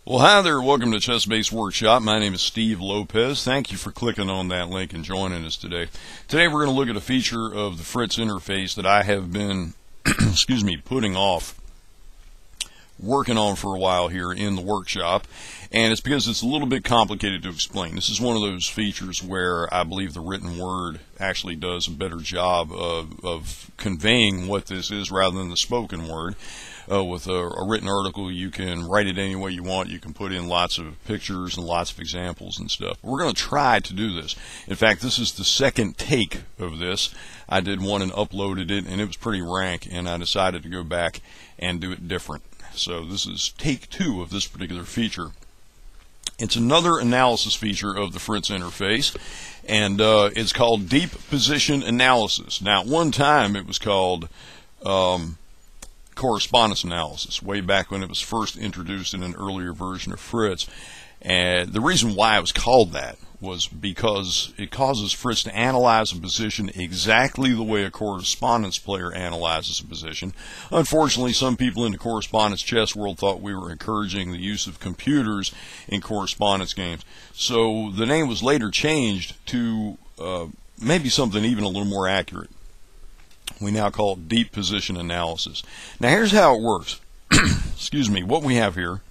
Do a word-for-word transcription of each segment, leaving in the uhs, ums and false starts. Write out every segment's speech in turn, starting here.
Well, hi there. Welcome to Chess Base Workshop. My name is Steve Lopez. Thank you for clicking on that link and joining us today. Today we're going to look at a feature of the Fritz interface that I have been, excuse me, putting off, working on for a while here in the workshop, and it's because it's a little bit complicated to explain. This is one of those features where I believe the written word actually does a better job of, of conveying what this is rather than the spoken word. Uh, with a, a written article, you can write it any way you want. You can put in lots of pictures and lots of examples and stuff. We're going to try to do this. In fact, this is the second take of this. I did one and uploaded it, and it was pretty rank, and I decided to go back and do it different. So this is take two of this particular feature. It's another analysis feature of the Fritz interface, and uh, it's called Deep Position Analysis. Now, at one time it was called Um, correspondence analysis, way back when it was first introduced in an earlier version of Fritz. And the reason why it was called that was because it causes Fritz to analyze a position exactly the way a correspondence player analyzes a position. Unfortunately, some people in the correspondence chess world thought we were encouraging the use of computers in correspondence games. So the name was later changed to uh, maybe something even a little more accurate. We now call it deep position analysis. Now here's how it works. Excuse me. What we have here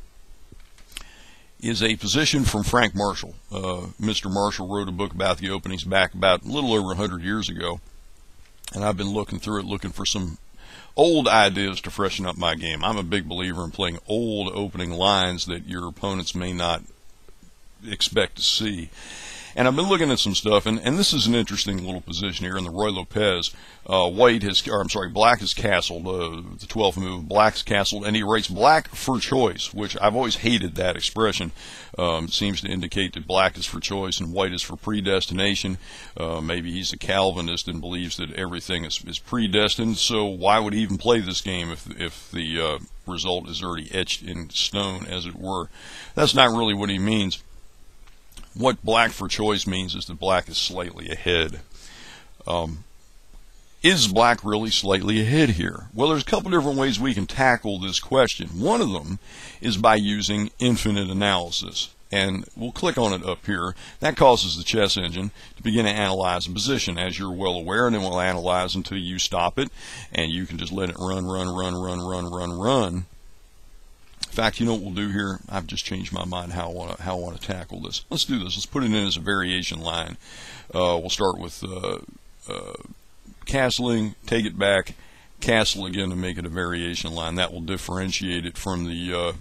is a position from Frank Marshall. Uh, Mister Marshall wrote a book about the openings back about a little over one hundred years ago. And I've been looking through it, looking for some old ideas to freshen up my game. I'm a big believer in playing old opening lines that your opponents may not expect to see. And I've been looking at some stuff, and, and this is an interesting little position here in the Roy Lopez. Uh, white has, or I'm sorry, black has castled, uh, the twelfth move, black's castled, and he writes black for choice, which I've always hated that expression. Um, it seems to indicate that black is for choice and white is for predestination. Uh, maybe he's a Calvinist and believes that everything is, is predestined, so why would he even play this game if, if the uh, result is already etched in stone, as it were? That's not really what he means. What black for choice means is that black is slightly ahead. Um, is black really slightly ahead here? Well, there's a couple different ways we can tackle this question. One of them is by using infinite analysis. And we'll click on it up here. That causes the chess engine to begin to analyze a position, as you're well aware, and it will analyze until you stop it. And you can just let it run, run, run, run, run, run, run. In fact, you know what we'll do here? I've just changed my mind how I want to, how I want to tackle this. Let's do this. Let's put it in as a variation line. Uh, we'll start with uh, uh, castling, take it back, castle again to make it a variation line. That will differentiate it from the uh,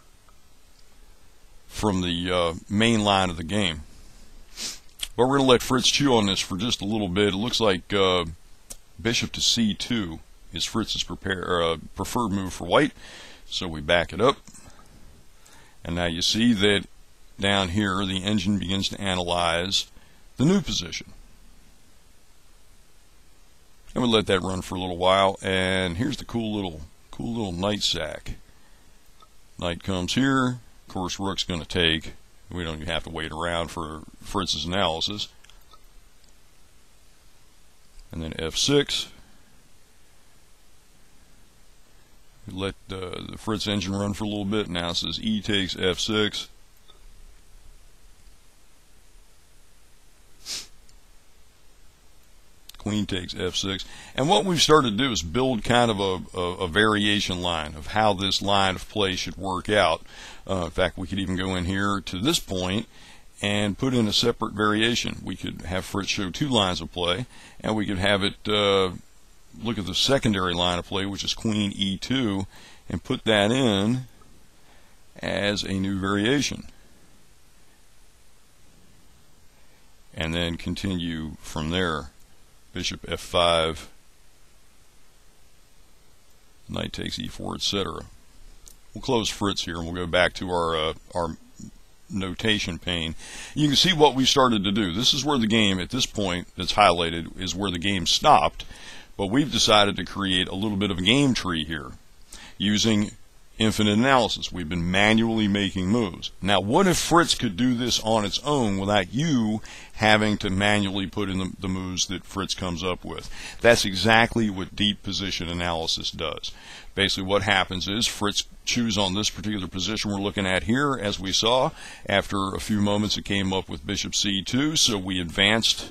from the uh, main line of the game. But we're going to let Fritz chew on this for just a little bit. It looks like uh, bishop to c two is Fritz's prepare, uh, preferred move for white. So we back it up, and now you see that down here the engine begins to analyze the new position. And we let that run for a little while, and here's the cool little cool little knight sack. Knight comes here, of course rook's going to take. We don't even have to wait around for Fritz's analysis. And then f six. Let uh, the Fritz engine run for a little bit. Now it says E takes f six. Queen takes f six. And what we've started to do is build kind of a, a, a variation line of how this line of play should work out. Uh, in fact, we could even go in here to this point and put in a separate variation. We could have Fritz show two lines of play, and we could have it uh, look at the secondary line of play, which is queen e two, and put that in as a new variation. And then continue from there. Bishop f five, knight takes e four, et cetera. We'll close Fritz here, and we'll go back to our uh, our notation pane. You can see what we started to do. This is where the game, at this point that's highlighted, is where the game stopped. But we've decided to create a little bit of a game tree here using infinite analysis. We've been manually making moves. Now, what if Fritz could do this on its own without you having to manually put in the, the moves that Fritz comes up with? That's exactly what deep position analysis does. Basically, what happens is Fritz chews on this particular position we're looking at here, as we saw. After a few moments, it came up with bishop c two, so we advanced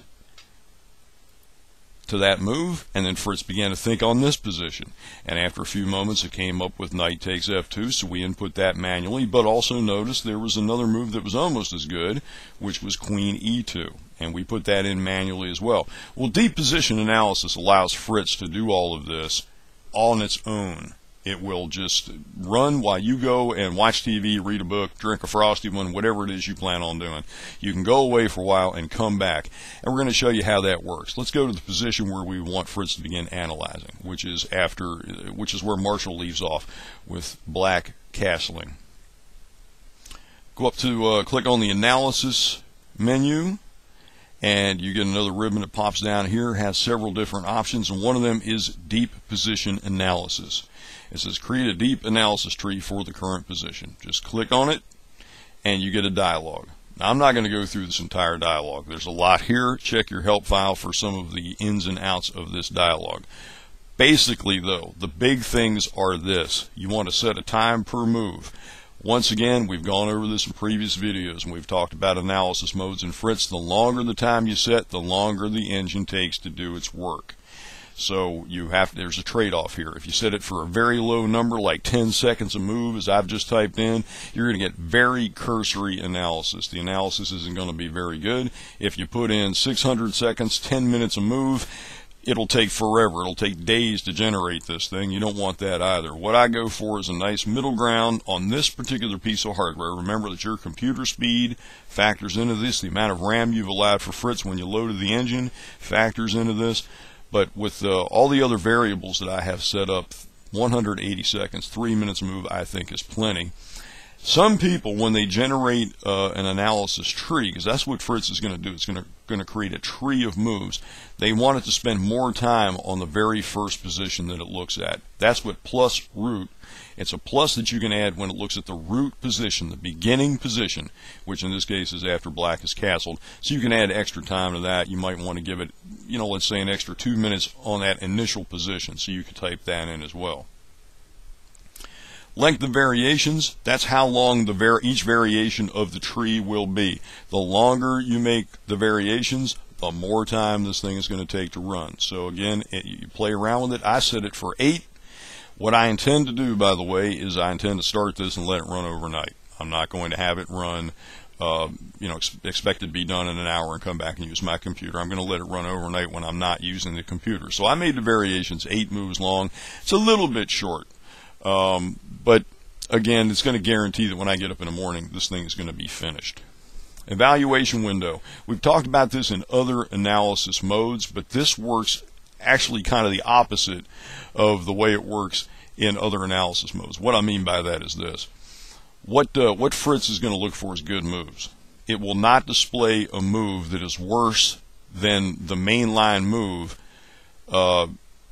to that move, and then Fritz began to think on this position, and after a few moments it came up with knight takes f two, so we input that manually. But also notice there was another move that was almost as good, which was queen e two, and we put that in manually as well. Well, deep position analysis allows Fritz to do all of this on its own. It will just run while you go and watch T V, read a book, drink a frosty one, whatever it is you plan on doing. You can go away for a while and come back, and we're going to show you how that works. Let's go to the position where we want Fritz to begin analyzing, which is after, which is where Marshall leaves off with black castling. Go up to uh, click on the analysis menu, and you get another ribbon that pops down here. It has several different options, and one of them is deep position analysis. It says create a deep analysis tree for the current position. Just click on it and you get a dialog. Now, I'm not going to go through this entire dialog. There's a lot here. Check your help file for some of the ins and outs of this dialog. Basically, though, the big things are this. You want to set a time per move. Once again, we've gone over this in previous videos, and we've talked about analysis modes in Fritz. The longer the time you set, the longer the engine takes to do its work. So you have there's a trade-off here. If you set it for a very low number, like ten seconds a move, as I've just typed in, you're going to get very cursory analysis. The analysis isn't going to be very good. If you put in six hundred seconds, ten minutes a move, it'll take forever. It'll take days to generate this thing. You don't want that either. What I go for is a nice middle ground on this particular piece of hardware. Remember that your computer speed factors into this. The amount of RAM you've allowed for Fritz when you loaded the engine factors into this. But with uh, all the other variables that I have set up, one hundred eighty seconds, three minutes a move, I think is plenty. Some people, when they generate uh, an analysis tree, because that's what Fritz is going to do, it's going to going to create a tree of moves, they want it to spend more time on the very first position that it looks at. That's what plus root. It's a plus that you can add when it looks at the root position, the beginning position, which in this case is after black is castled. So you can add extra time to that. You might want to give it, you know, let's say an extra two minutes on that initial position, so you can type that in as well. Length of variations, that's how long the var each variation of the tree will be. The longer you make the variations, the more time this thing is going to take to run. So again, it, you play around with it. I set it for eight. What I intend to do, by the way, is I intend to start this and let it run overnight. I'm not going to have it run, uh, you know, ex expect it to be done in an hour and come back and use my computer. I'm going to let it run overnight when I'm not using the computer. So I made the variations eight moves long. It's a little bit short. Um, but again, it's going to guarantee that when I get up in the morning, this thing is going to be finished. Evaluation window. We've talked about this in other analysis modes, but this works actually kind of the opposite of the way it works in other analysis modes. What I mean by that is this. What, uh, what Fritz is going to look for is good moves. It will not display a move that is worse than the mainline move. Uh,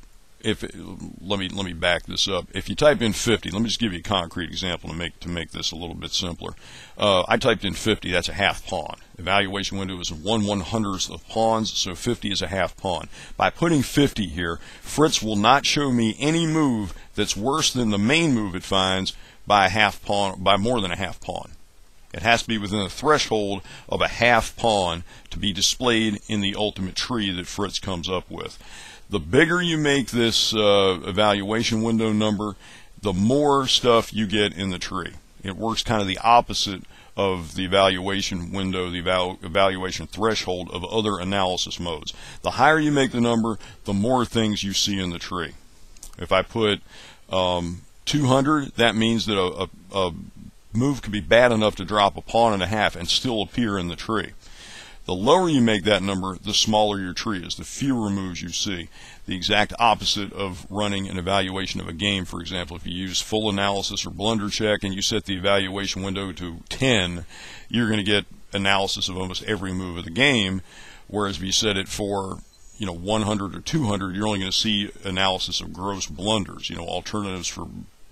If it, let me let me back this up. If you type in fifty, let me just give you a concrete example to make to make this a little bit simpler. Uh, I typed in fifty. That's a half pawn. Evaluation window is one one hundredth of pawns, so fifty is a half pawn. By putting fifty here, Fritz will not show me any move that's worse than the main move it finds by a half pawn, by more than a half pawn. It has to be within the threshold of a half pawn to be displayed in the ultimate tree that Fritz comes up with. The bigger you make this uh, evaluation window number, the more stuff you get in the tree. It works kind of the opposite of the evaluation window, the eval evaluation threshold of other analysis modes. The higher you make the number, the more things you see in the tree. If I put um, two hundred, that means that a, a, a move could be bad enough to drop a pawn and a half and still appear in the tree. The lower you make that number, the smaller your tree is, the fewer moves you see. The exact opposite of running an evaluation of a game, for example. If you use full analysis or blunder check and you set the evaluation window to ten, you're going to get analysis of almost every move of the game, whereas if you set it for, you know, one hundred or two hundred, you're only going to see analysis of gross blunders, you know, alternatives for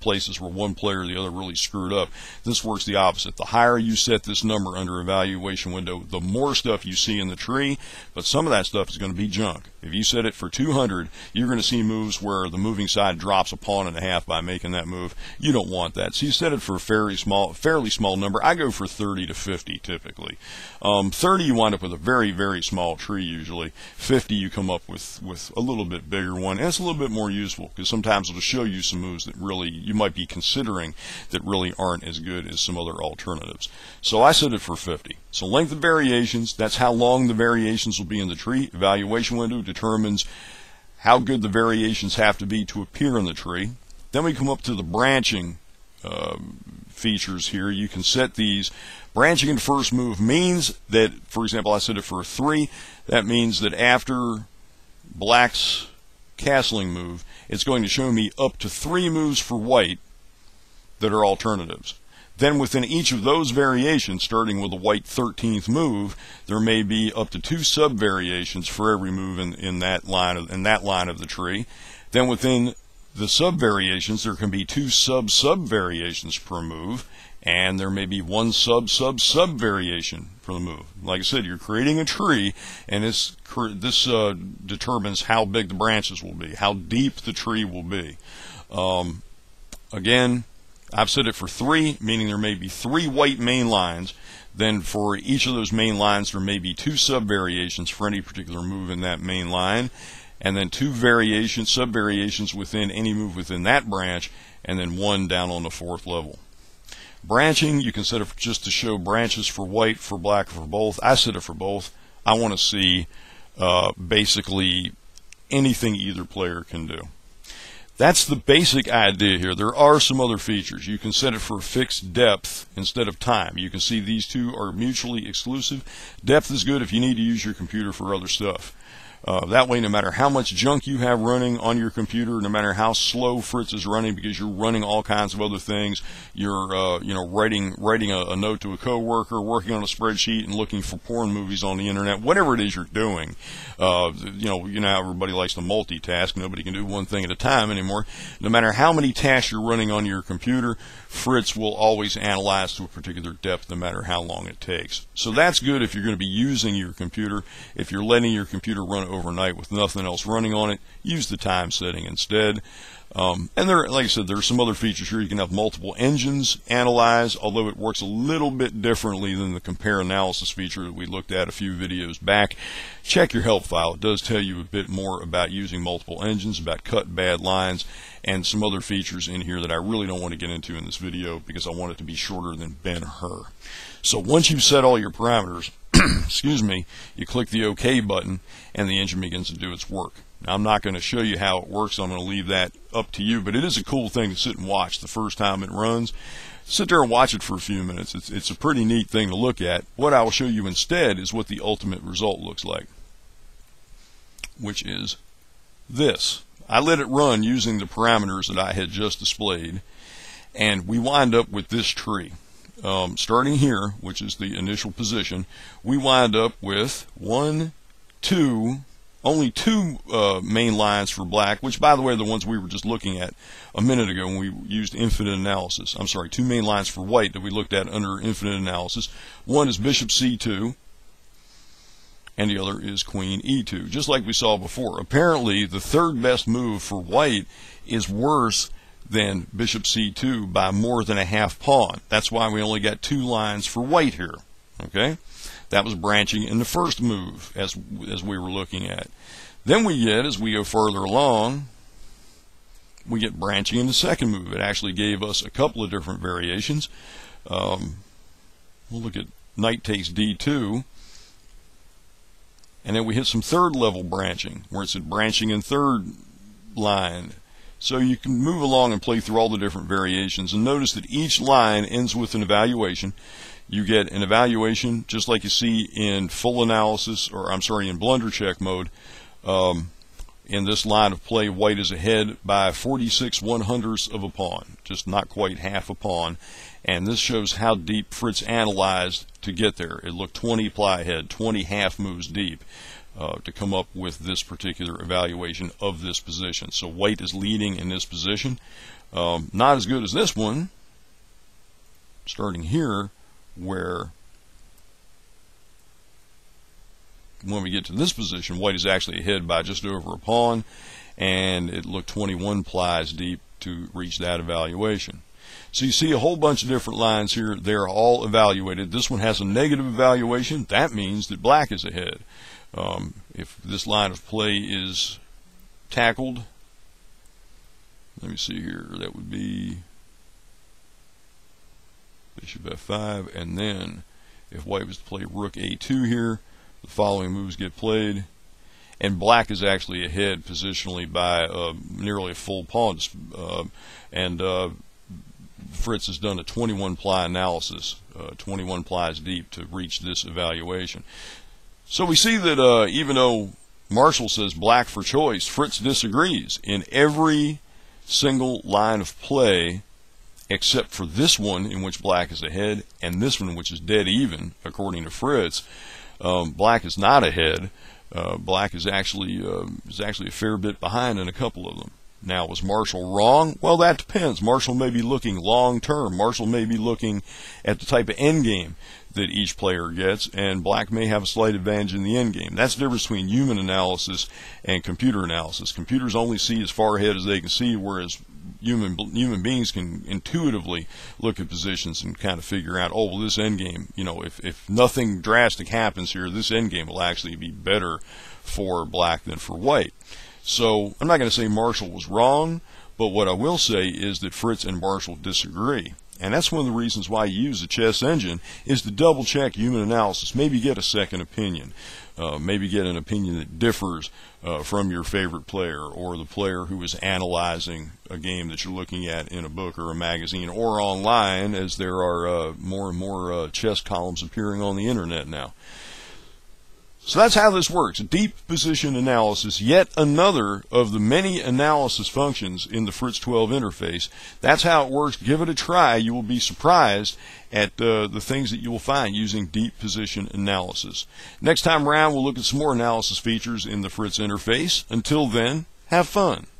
places where one player or the other really screwed up. This works the opposite. The higher you set this number under evaluation window, the more stuff you see in the tree, but some of that stuff is going to be junk. If you set it for two hundred, you're going to see moves where the moving side drops a pawn and a half by making that move. You don't want that. So you set it for a fairly small, fairly small number. I go for thirty to fifty typically. Um, thirty, you wind up with a very, very small tree usually. fifty, you come up with, with a little bit bigger one. And it's a little bit more useful because sometimes it'll show you some moves that really you might be considering that really aren't as good as some other alternatives. So I set it for fifty. So length of variations, that's how long the variations will be in the tree. Evaluation window determines how good the variations have to be to appear in the tree. Then we come up to the branching uh, features here. You can set these. Branching in first move means that, for example, I set it for a three. That means that after black's castling move, it's going to show me up to three moves for white that are alternatives. Then within each of those variations, starting with a white thirteenth move, there may be up to two sub-variations for every move in, in, that line of, in that line of the tree. Then within the sub-variations, there can be two sub-sub-variations per move, and there may be one sub-sub-sub-variation for the move. Like I said, you're creating a tree, and this, this uh, determines how big the branches will be, how deep the tree will be. Um, again, I've set it for three, meaning there may be three white main lines. Then for each of those main lines, there may be two sub-variations for any particular move in that main line, and then two variations, sub-variations within any move within that branch, and then one down on the fourth level. Branching, you can set it just to show branches for white, for black, or for both. I set it for both. I want to see uh, basically anything either player can do. That's the basic idea here. There are some other features. You can set it for fixed depth instead of time. You can see these two are mutually exclusive. Depth is good if you need to use your computer for other stuff. Uh, that way, no matter how much junk you have running on your computer, no matter how slow Fritz is running because you're running all kinds of other things, you're uh, you know writing writing a, a note to a coworker, working on a spreadsheet, and looking for porn movies on the internet, whatever it is you're doing. Uh, you know, you know how everybody likes to multitask. Nobody can do one thing at a time anymore. No matter how many tasks you're running on your computer, Fritz will always analyze to a particular depth, no matter how long it takes. So that's good if you're going to be using your computer. If you're letting your computer run overnight with nothing else running on it, use the time setting instead. Um, and there, like I said, there are some other features here. You can have multiple engines analyze, although it works a little bit differently than the compare analysis feature that we looked at a few videos back. Check your help file. It does tell you a bit more about using multiple engines, about cut bad lines, and some other features in here that I really don't want to get into in this video because I want it to be shorter than Ben-Hur. So once you've set all your parameters, excuse me, you click the OK button and the engine begins to do its work. Now, I'm not going to show you how it works. I'm going to leave that up to you, but it is a cool thing to sit and watch the first time it runs. Sit there and watch it for a few minutes. It's, it's a pretty neat thing to look at. What I will show you instead is what the ultimate result looks like, which is this. I let it run using the parameters that I had just displayed, and we wind up with this tree. Um, starting here, which is the initial position, we wind up with one, two, only two uh, main lines for black, which, by the way, are the ones we were just looking at a minute ago when we used infinite analysis. I'm sorry, two main lines for white that we looked at under infinite analysis. One is bishop c two, and the other is queen e two, just like we saw before. Apparently, the third best move for white is worse than bishop c two by more than a half pawn. That's why we only got two lines for white here. Okay, that was branching in the first move as as we were looking at. Then we get, as we go further along, we get branching in the second move. It actually gave us a couple of different variations. Um, we'll look at knight takes d two, and then we hit some third level branching where it said branching in third line. So you can move along and play through all the different variations, and notice that each line ends with an evaluation. You get an evaluation just like you see in full analysis, or I'm sorry, in blunder check mode. Um, in this line of play, white is ahead by forty-six one hundredths of a pawn, just not quite half a pawn. And this shows how deep Fritz analyzed to get there. It looked twenty ply ahead, twenty half moves deep. uh, to come up with this particular evaluation of this position. So white is leading in this position. Um, not as good as this one, starting here, where when we get to this position, white is actually ahead by just over a pawn, and it looked twenty-one plies deep to reach that evaluation. So you see a whole bunch of different lines here. They're all evaluated. This one has a negative evaluation. That means that black is ahead. Um, if this line of play is tackled, let me see here, that would be bishop f five, and then if white was to play rook a two here, the following moves get played, and black is actually ahead positionally by uh, nearly a full pawn, uh, and uh, Fritz has done a twenty-one ply analysis, uh, twenty-one plies deep to reach this evaluation. So we see that uh, even though Marshall says black for choice, Fritz disagrees in every single line of play except for this one in which black is ahead, and this one which is dead even according to Fritz. Um, black is not ahead. Uh, black is actually uh, is actually a fair bit behind in a couple of them. Now, was Marshall wrong? Well, that depends. Marshall may be looking long term. Marshall may be looking at the type of end game that each player gets, and black may have a slight advantage in the end game. That's the difference between human analysis and computer analysis. Computers only see as far ahead as they can see, whereas human human beings can intuitively look at positions and kind of figure out, oh, well, this end game, you know, if, if nothing drastic happens here, this end game will actually be better for black than for white. So I'm not going to say Marshall was wrong, but what I will say is that Fritz and Marshall disagree. And that's one of the reasons why you use the chess engine, is to double check human analysis, maybe get a second opinion, uh, maybe get an opinion that differs uh, from your favorite player or the player who is analyzing a game that you're looking at in a book or a magazine or online, as there are uh, more and more uh, chess columns appearing on the internet now. So that's how this works. Deep position analysis, yet another of the many analysis functions in the Fritz twelve interface. That's how it works. Give it a try. You will be surprised at uh, the things that you will find using deep position analysis. Next time around, we'll look at some more analysis features in the Fritz interface. Until then, have fun.